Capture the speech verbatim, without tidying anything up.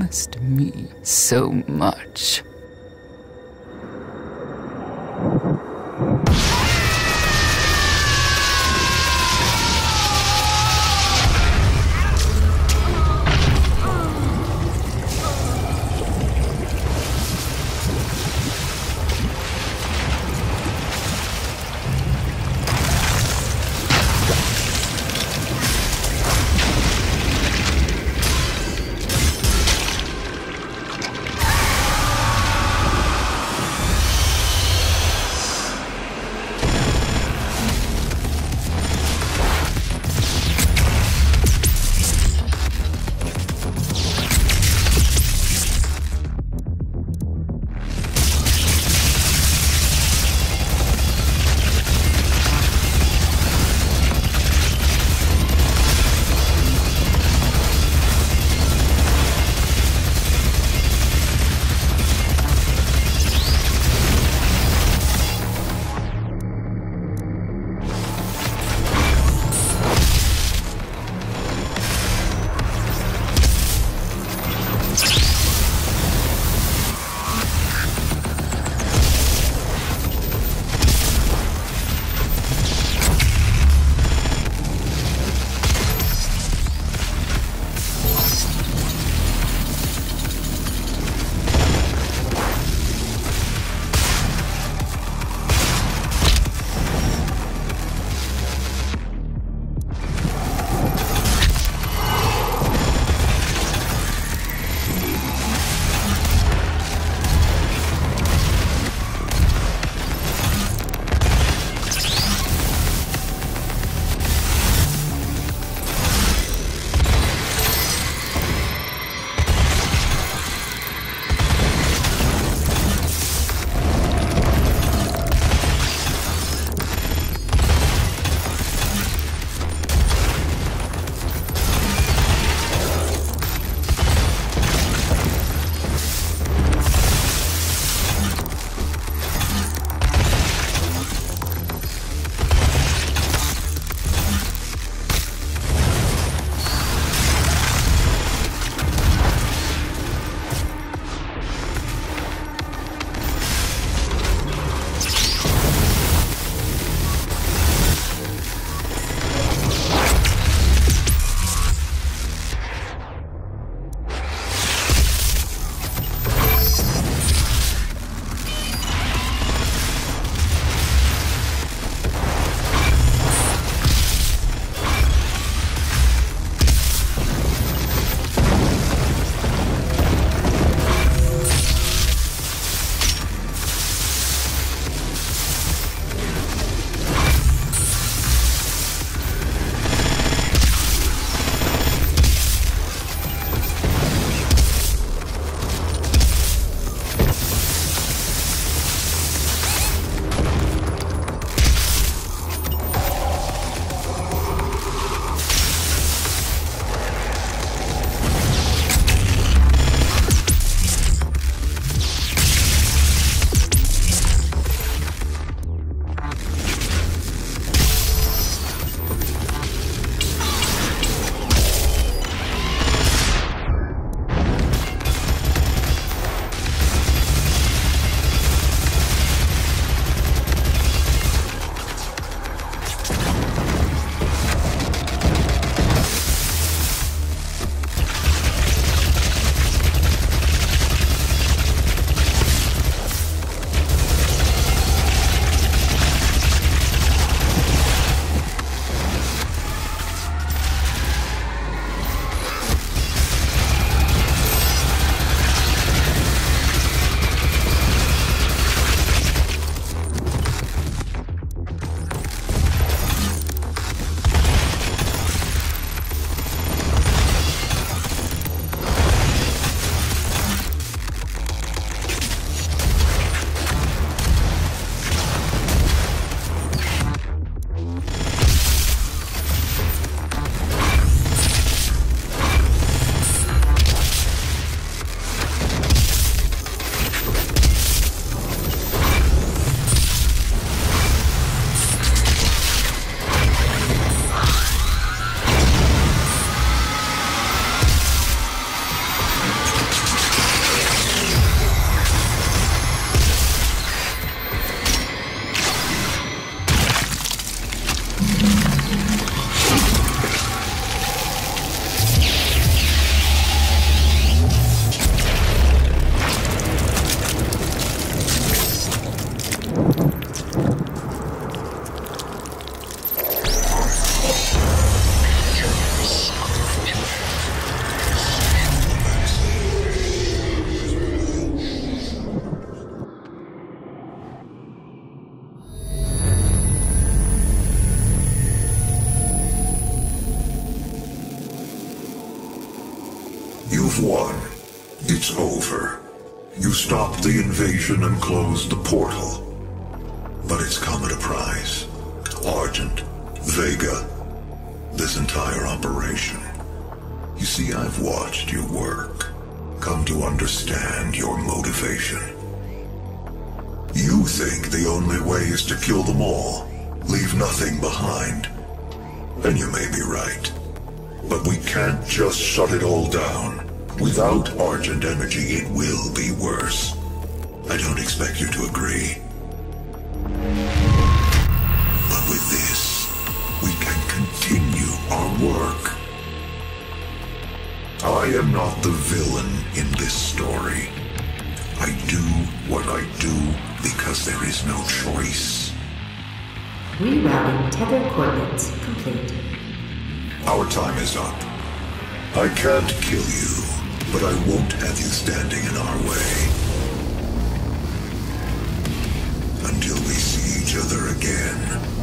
trust me so much. You've won. It's over. You stopped the invasion and closed the portal. But it's come at a price. Argent, Vega, this entire operation. You see, I've watched your work, come to understand your motivation. You think the only way is to kill them all, leave nothing behind. And you may be right. But we can't just shut it all down. Without Argent energy, it will be worse. I don't expect you to agree. But with this, we can continue our work. I am not the villain in this story. I do what I do because there is no choice. Rerouting tether coordinates complete. Our time is up. I can't kill you, but I won't have you standing in our way. Until we see each other again.